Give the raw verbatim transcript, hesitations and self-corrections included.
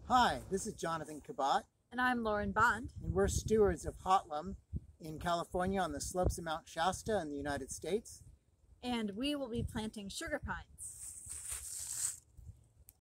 Hi, this is Jonathan Cabot, And I'm Lauren Bond. and we're stewards of Hotlum in California on the slopes of Mount Shasta in the United States. And we will be planting sugar pines.